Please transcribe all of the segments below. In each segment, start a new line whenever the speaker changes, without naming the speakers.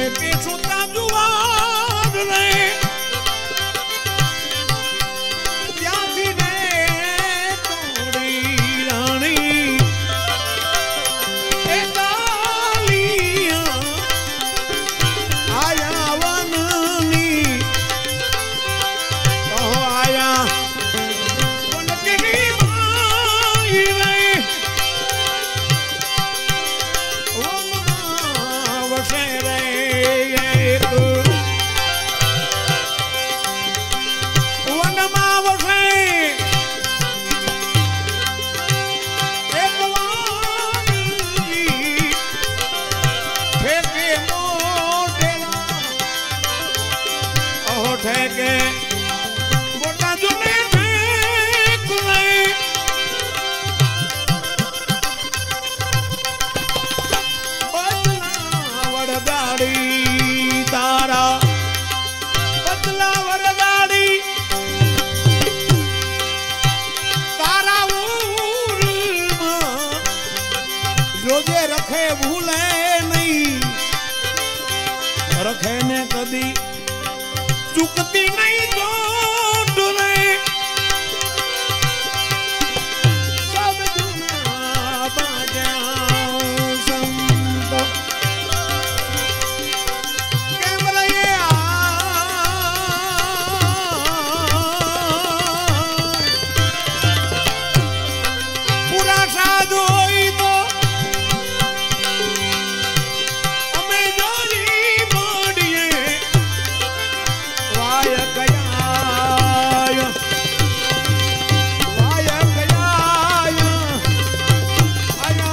સુતા જુવાન રે ત્યાંથી રે તોડી રાણી એ કાલિયા આયા વનની આયા વનકની માઈ રે વનમાં વસે રે ठेके बोटा जुने ठेक ले बदला वरगाड़ी तारा बदला वरगाड़ी तारा उर्मा जोजे रखे भूले नहीं रखे ने कदी चुकती नहीं जोड़ रे सब दुनिया बाजा संत कैमरा पूरा साधु होई तो हमें जोरी मोड़िए वाया गया आया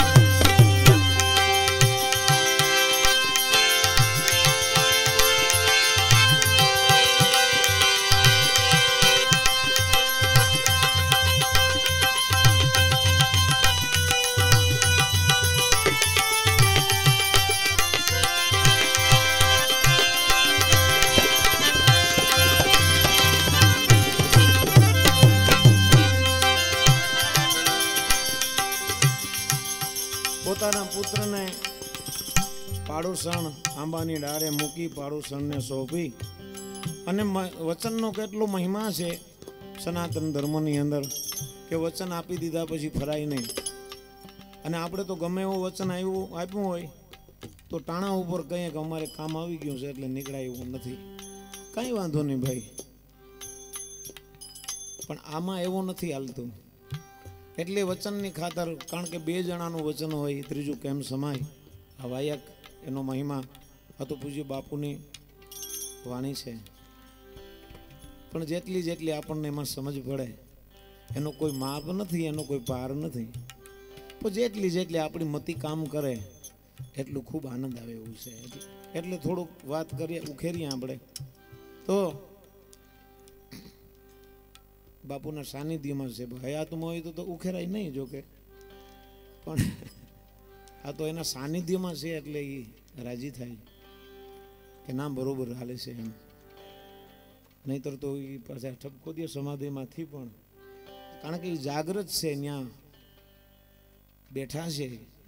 પોતાના પુત્રને પાડોશણ આંબાની ડાળે મૂકી પાડોશણને સોંપી અને વચનનો કેટલો મહિમા છે સનાતન ધર્મની અંદર કે વચન આપી દીધા પછી ફરાય નહીં. અને આપણે તો ગમે એવું વચન આપ્યું હોય તો ટાણા ઉપર કહીએ કે અમારે કામ આવી ગયું છે એટલે નીકળાય એવું નથી. કાંઈ વાંધો નહીં ભાઈ, પણ આમાં એવું નથી હાલતું. એટલે વચનની ખાતર, કારણ કે બે જણાનું વચન હોય ત્રીજું કેમ સમાય. આ વાયક એનો મહિમા આ તો પૂજ્ય બાપુની વાણી છે. પણ જેટલી જેટલી આપણને એમાં સમજ પડે એનો કોઈ માપ નથી, એનો કોઈ પાર નથી. પણ જેટલી જેટલી આપણી મતિ કામ કરે એટલું ખૂબ આનંદ આવે એવું છે. એટલે થોડુંક વાત કરીએ, ઉખેરીએ આપણે તો બાપુના સાનિધ્યમાં છે. હયાતમાં હોય તો ઉખેરાય નહીં, જોકે પણ આ તો એના સાનિધ્યમાં છે એટલે એ રાજી થાય કે ના બરોબર હાલે છે એમ. નહીતર તો એ પાછા ઠપકો દે સમાધિમાંથી. પણ કારણ કે એ જાગૃત છે, ત્યાં બેઠા છે.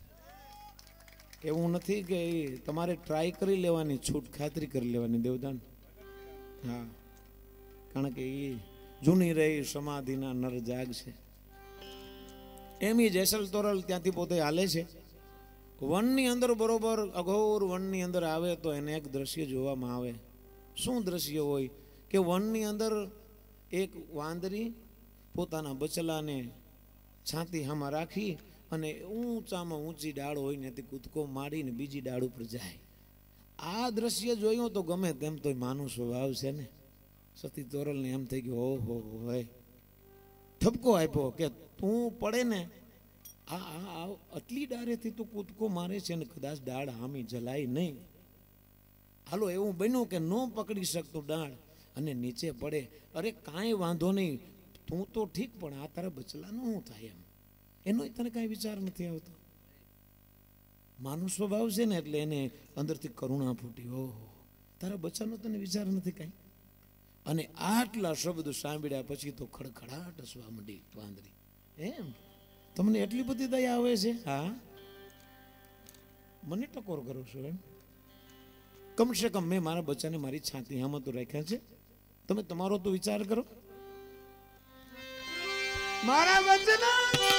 એવું નથી કે તમારે ટ્રાય કરી લેવાની, છૂટ ખાતરી કરી લેવાની દેવદાન. હા, કારણ કે એ જૂની રહી સમાધિના નર જાગ છે. એમ એ જેસલ તોરલ ત્યાંથી પોતે હાલે છે. વનની અંદર બરોબર અઘોર વનની અંદર આવે તો એને એક દ્રશ્ય જોવામાં આવે. શું દ્રશ્ય હોય કે વનની અંદર એક વાંદરી પોતાના બચલાને છાતી હામાં રાખી અને ઊંચામાં ઊંચી ડાળ હોય ને તે કૂદકો મારીને બીજી ડાળ ઉપર જાય. આ દ્રશ્ય જોયું તો ગમે તેમ તો માનો સ્વભાવ છે ને. સતી તોરલને એમ થઈ ગયું, ઓહો હોય, ઠપકો આપ્યો કે તું પડે ને આ આટલી ડાળેથી તું કૂદકો મારે છે ને કદાચ ડાળ હામી જલાય નહીં. હાલો એવું બન્યું કે ન પકડી શકતો ડાળ અને નીચે પડે. અરે કાંઈ વાંધો નહીં, તું તો ઠીક, પણ આ તારા બચલાનું શું થાય એમ એનો તને કાંઈ વિચાર નથી આવતો. માનવ સ્વભાવ છે ને એટલે એને અંદરથી કરુણા ફૂટી. ઓહો, તારા બચ્ચાનો તને વિચાર નથી કાંઈ. અને આટલા શબ્દ સાંભળ્યા પછી તો ખડખડાટ હસવા માંડી વાંદરી. એમ તમને એટલી બધી દયા આવે છે? હા, મને ટકોર કરો છો એમ? कम से कम मैं मारा बच्चा ने मारी छाती हम तो राख्या छे तमे तमारो तो विचार करो मारा बच्चा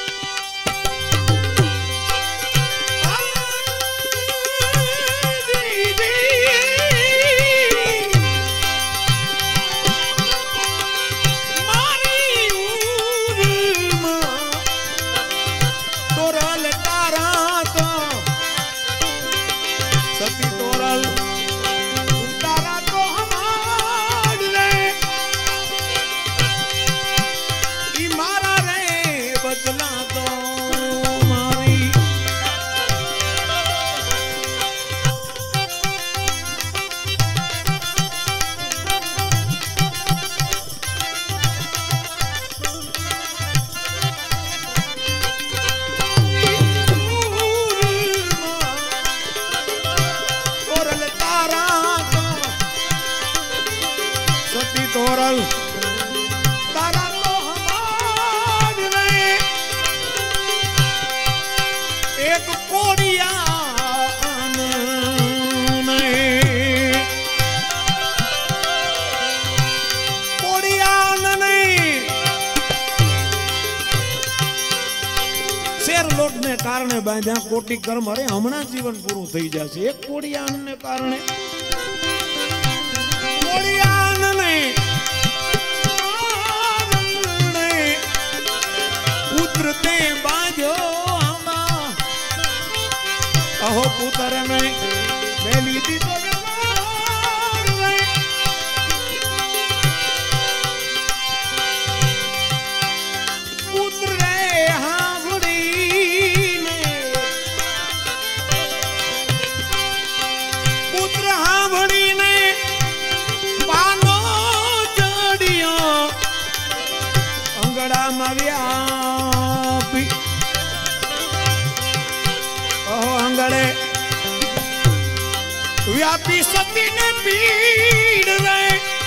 कारणे बांध्या कोटी कर्म अरे हमणा जीवन पूરું થઈ જશે એક કોડિયાન ને કારણે કોડિયાન ને પુત્ર તે બાંધ્યો આમાં અહો પુત્ર ને બેલી દીધો व्यापी सती ने पीड़ रे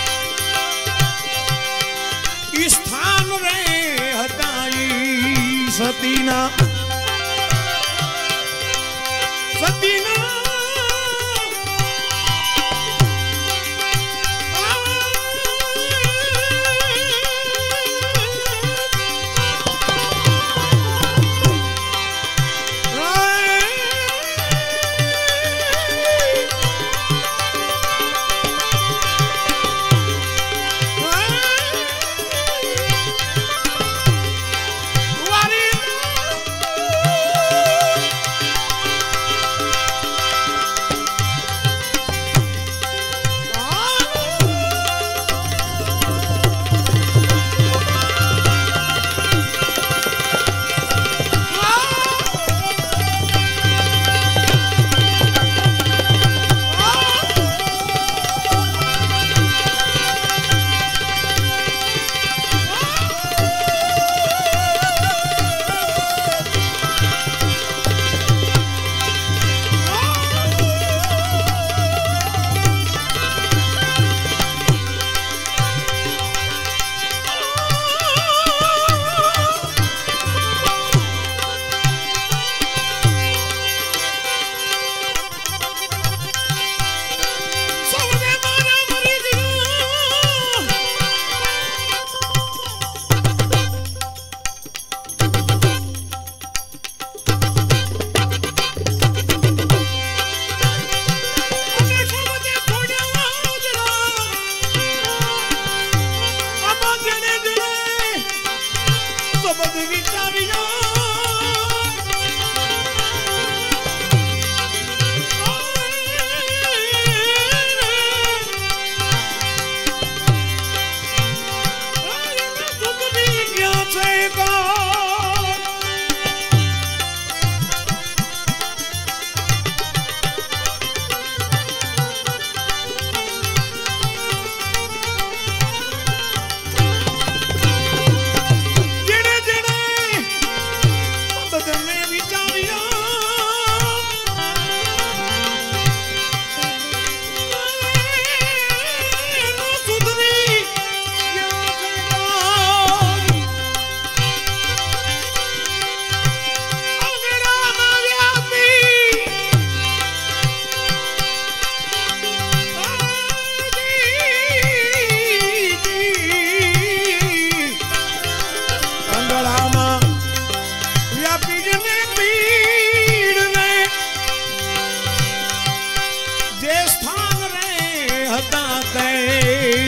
स्थान रे हटाई सतीना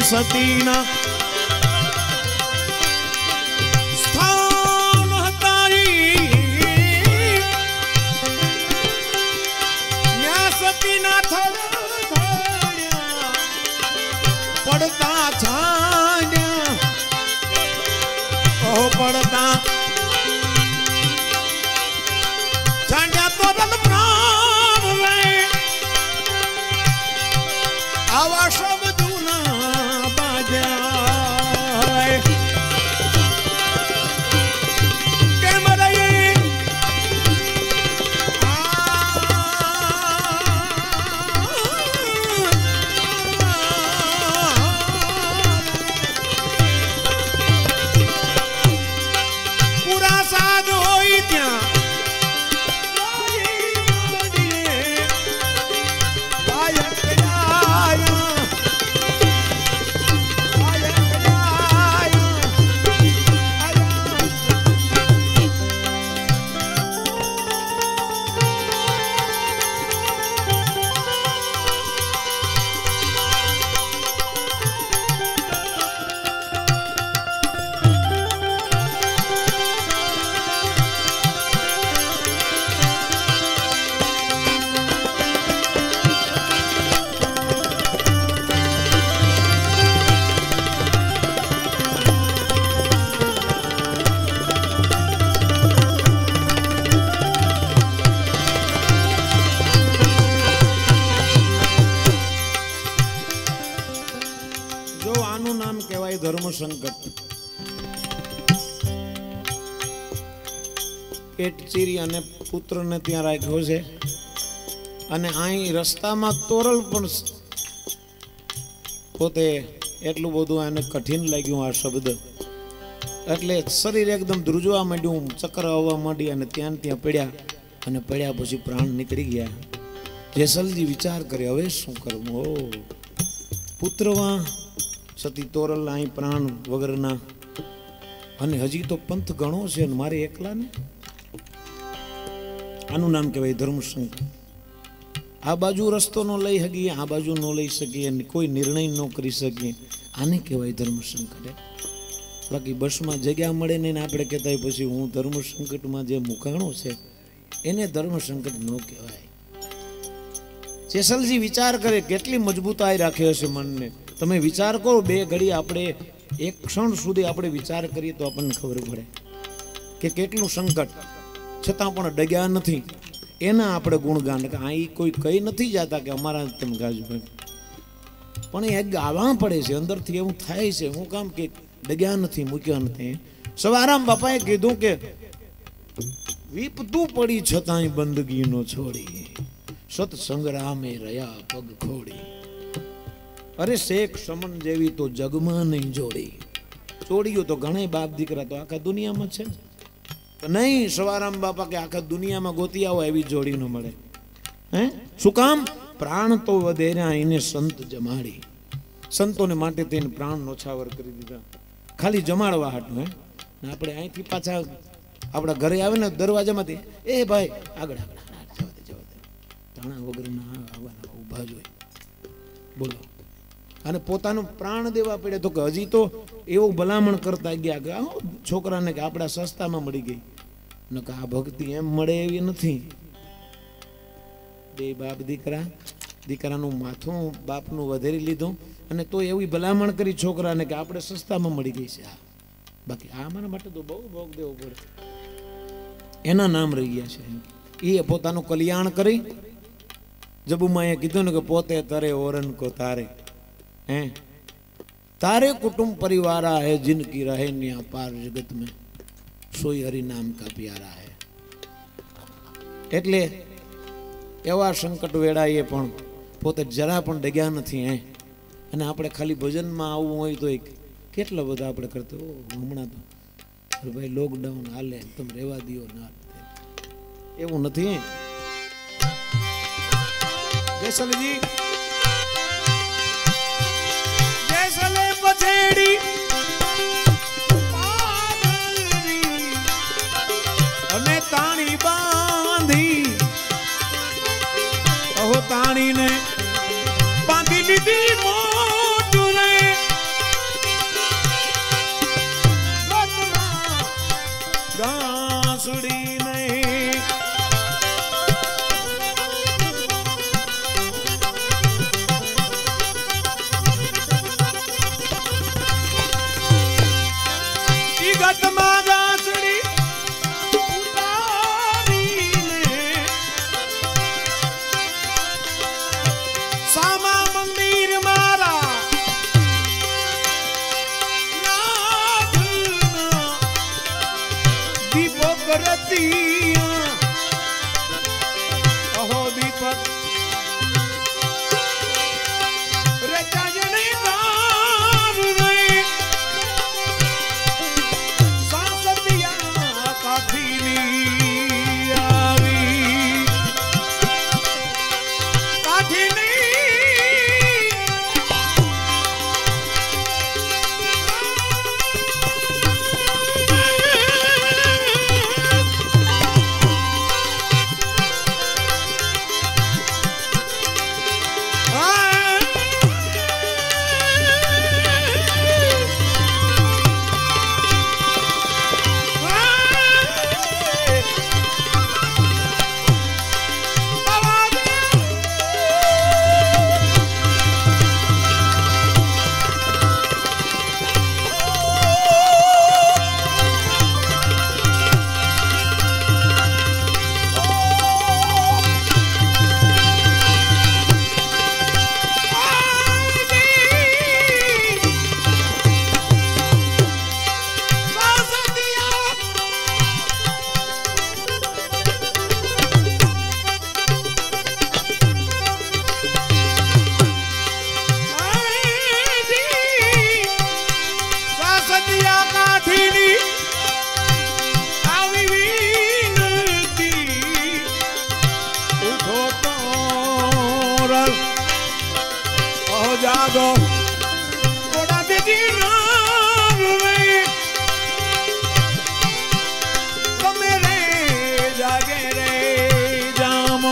સતીના સ્થાન હતાઈ ન્યા સતીના થડ્યા પડતા છાંડ્યા ઓ પડતા છાંડ્યા તો રન પ્રાણ લે આવા શબ્દોના બાજાય કેમ રહી પૂરા સાદ હોય ત્યાં ધર્મ સંકટ પેટ ચીરી અને પુત્રને ત્યાં રાખ્યો છે અને અહીં રસ્તામાં તોરલ પણ પોતે એટલું બધું એને કઠિન લાગ્યું આ શબ્દ એટલે શરીર એકદમ ધ્રુજવા માંડ્યું ચક્કર આવવા માંડી અને ત્યાં પડ્યા અને પડ્યા પછી પ્રાણ નીકળી ગયા જેસલજી વિચાર કરે હવે શું કરવું ઓ પુત્રવા સતી તોરલ અહીં પ્રાણ વગરના અને હજી તો પંથ ઘણો છે ને મારે એકલાને આનું નામ કહેવાય ધર્મસંકટ આ બાજુ રસ્તો ન લઈ શકીએ આ બાજુ ન લઈ શકીએ કોઈ નિર્ણય ન કરી શકીએ આને કહેવાય ધર્મસંકટ બાકી બસમાં જગ્યા મળે ને આપણે કહેતા હોય પછી હું ધર્મસંકટમાં જે મુકાણો છે એને ધર્મસંકટ ન કહેવાય જેસલજી વિચાર કરે કેટલી મજબૂતાઈ રાખે હશે મનને તમે વિચાર કરો બે ઘડી આપણે એક ક્ષણ સુધી આપણે વિચાર કરીએ તો આપણને ખબર પડે કે કેટલું સંકટ છતાં પણ ડગ્યા નથી એના આપણે ગુણગાન કે અહીં કોઈ કહી નથી જતા કે અમારા તમે ગાજો પણ એ ગાવા પડે છે અંદરથી એવું થાય છે હું કામ કે ડગ્યા નથી મૂક્યા નથી સવારામ બાપાએ કીધું કે વિપતું પડી છતાંય બંદગી નો છોડી સત્સંગ્રામે રહ્યા પગ ખોડી અરે શેખ સમન જેવી તો જગમાં નહીં જોડી જોડીઓ તો ઘણા બાપ દીકરા તો આખા દુનિયામાં છે નહીં સવારામ બાપા કે આખા દુનિયામાં ગોતી આવો એવી જોડી ન મળે હે શું કામ પ્રાણ તો વધેરા એને સંત જમાડી સંતોને માટે તેને પ્રાણ નોછાવર કરી દીધા ખાલી જમાડવા હાટું હે આપણે અહીંથી પાછા આપણા ઘરે આવે ને દરવાજામાંથી એ ભાઈ આગળ આગળ જવા દે તાણા વગરના આવવાના ઊભા જ હોય બોલો અને પોતાનું પ્રાણ દેવા પડે તો કે હજી તો એવું ભલામણ કરતા ગયા કે છોકરાને કે આપણા સસ્તામાં મળી ગઈ ન કે આ ભક્તિ એમ મળે એવી નથી બે બાપ દીકરાનું માથું બાપનું વધેરી લીધું અને તો એવી ભલામણ કરી છોકરાને કે આપણે સસ્તામાં મળી ગઈ છે બાકી આ મારા માટે તો બહુ ભોગ દેવો પડે એના નામ રહી ગયા છે એ પોતાનું કલ્યાણ કરી જબુમાએ કીધું ને કે પોતે તરે ઓરન કો તારે हैं तारे कुटुंब परिवार है जिनकी रहे न्या पार जगत में सोई हरि नाम का प्यारा है એટલે એવા સંકટ વેળાએ પણ પોતે જરા પણ ડગ્યા નથી હે અને આપણે ખાલી ભજનમાં આવવું હોય તો કેટલા બધા આપણે કરતો હમણાં તો ભાઈ લોકડાઉન હાલે તમે રહેવા દો ના એવું નથી જેસલજી અને તાણી બાંધી તાણીને બાંધી લીધી મોટું રે दिया अहो दीपक रे चाजने दार रे सांसदिया काठीनी आवी काठीनी जागो थोड़ा दीदी नाम में तो मेरे जागे रे जामो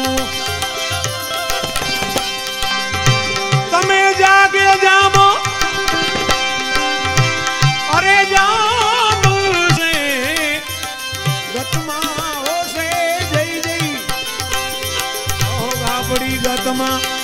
तमें जागे जामो अरे जाम से गतमा हो से जय जय होगा बड़ी गतमा